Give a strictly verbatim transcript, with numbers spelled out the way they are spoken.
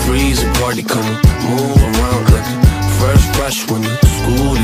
breeze, a party, come on, move around like a fresh fresh when the school